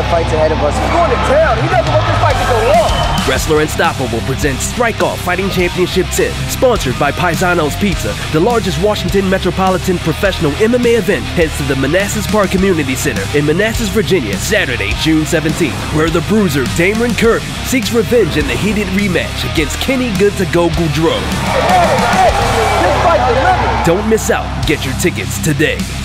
of fights ahead of us. He's going to town. He doesn't want this fight to go long. Wrestler Unstoppable presents Strike Off Fighting Championship 10, sponsored by Paisanos Pizza, the largest Washington metropolitan professional MMA event. Heads to the Manassas Park Community Center in Manassas, Virginia, Saturday, June 17th, where the bruiser Damon Kirby seeks revenge in the heated rematch against Kenny Good to Go Goudreau. Hey, this fight delivered. Don't miss out. Get your tickets today.